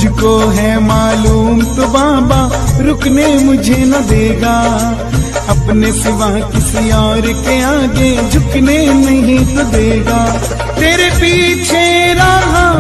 मुझको है मालूम तो बाबा रुकने मुझे न देगा, अपने सिवा किसी और के आगे झुकने नहीं तो देगा। तेरे पीछे रहा